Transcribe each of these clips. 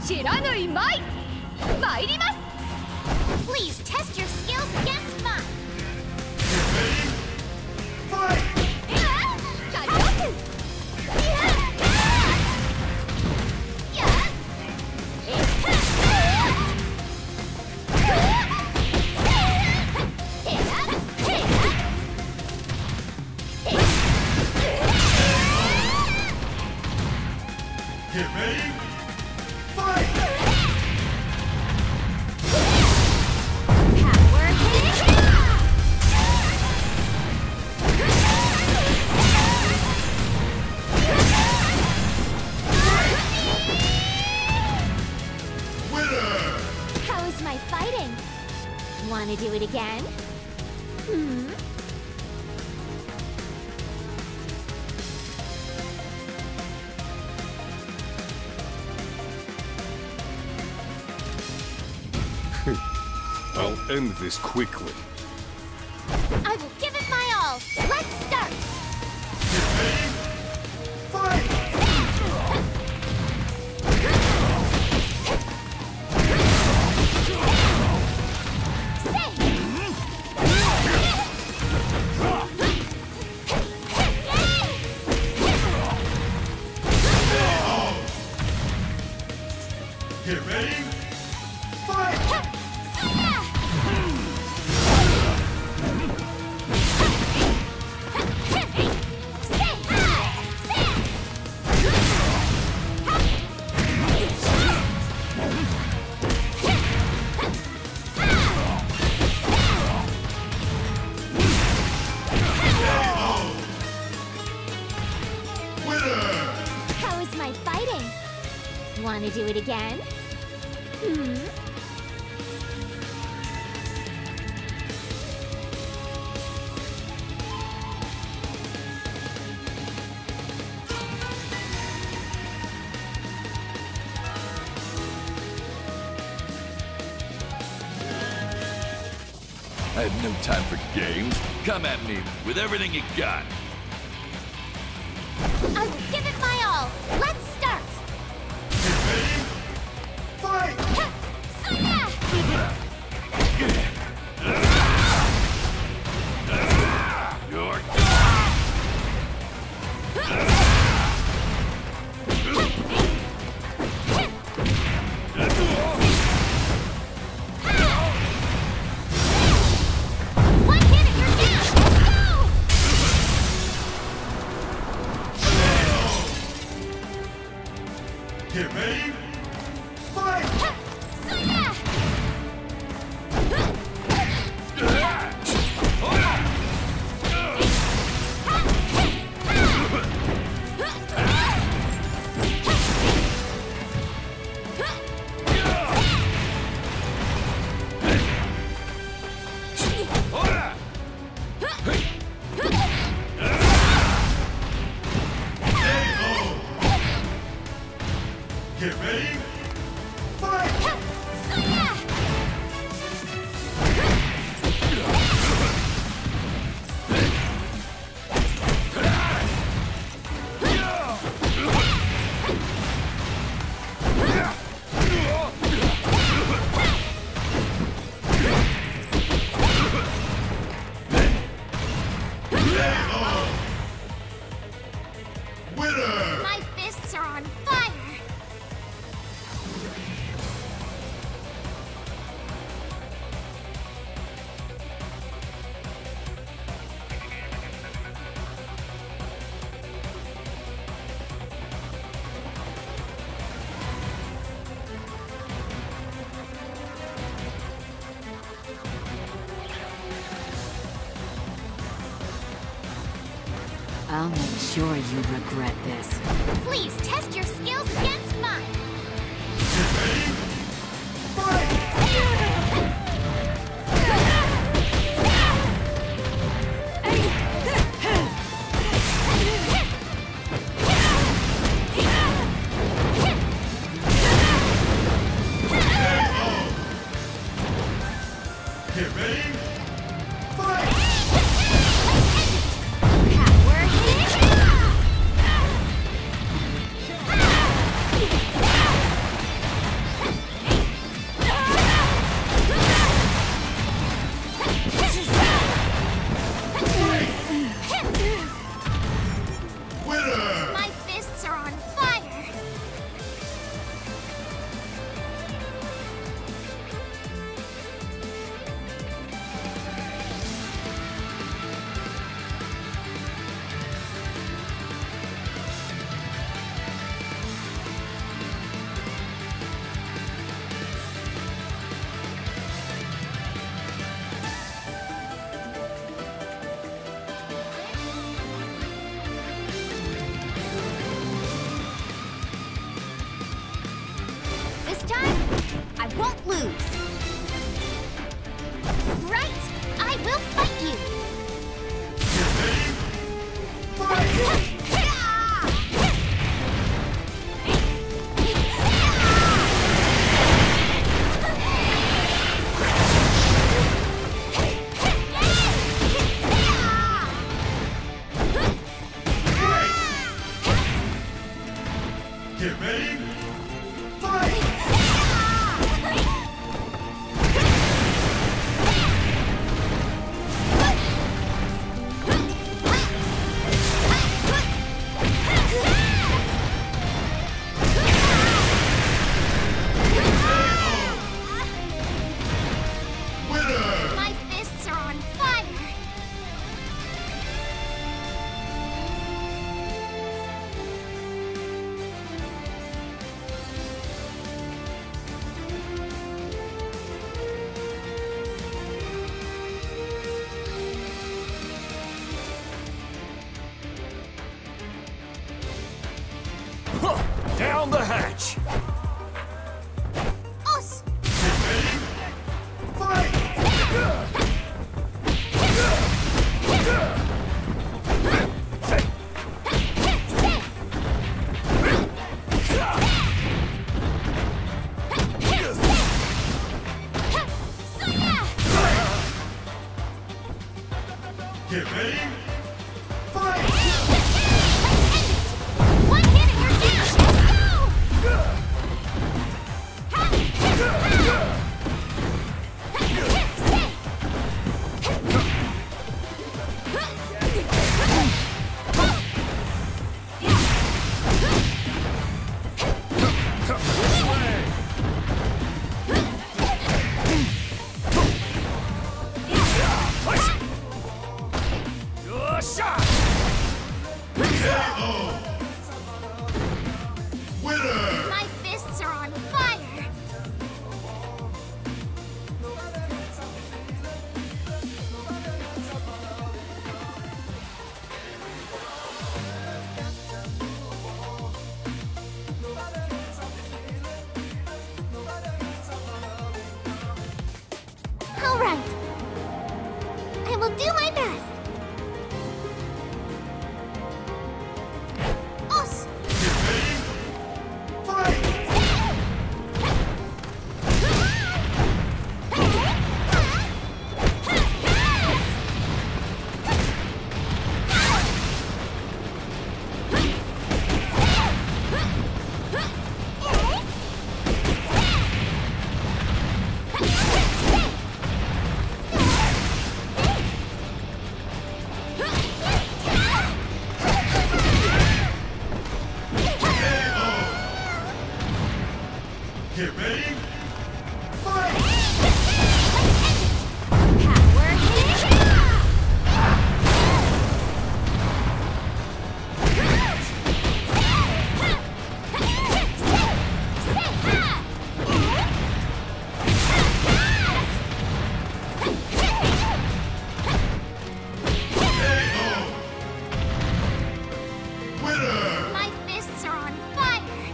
知らぬいまい参ります。 Please test your skills against mine. Fight! 火力 Get ready! Fight! Power hit. Winner! How is my fighting? Want to do it again? I'll end this quickly. I will give it my all. Let's start. Get ready! Fight! Get ready! Fight! Winner! How is my fighting? Want to do it again? I have no time for games. Come at me with everything you got. I will give it my all. Let's start. Get ready! Fight! You're One hit and you're down. Let's go. Get ready! Fight! Get ready! Fight! Winner! My fists are on fire. I'll make sure you regret this. Please test your skills against mine. Get ready! Fight! Get ready! Fight! Power hit. This time, I won't lose. Right, I will fight you. Get ready. Fight! Get ready. Fight! Winner! My fists are on fire. Down the hatch! Us. Get ready. Fight! Get ready. Fight! One hit and you're down. Let's go. Winner! My fists are on fire. All right. I will do my best. Us. Get ready. Fight! Get ready. Fight! Power hit. Winner! My fists are on fire.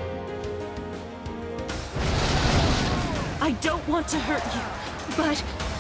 I don't want to hurt you, but